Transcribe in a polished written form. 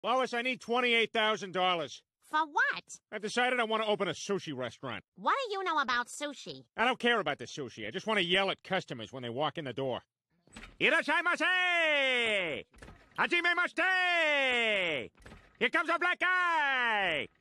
Lois, I need $28,000. For what? I've decided I want to open a sushi restaurant. What do you know about sushi? I don't care about the sushi. I just want to yell at customers when they walk in the door. Irashaimase! Hajime mashite! Here comes a black guy!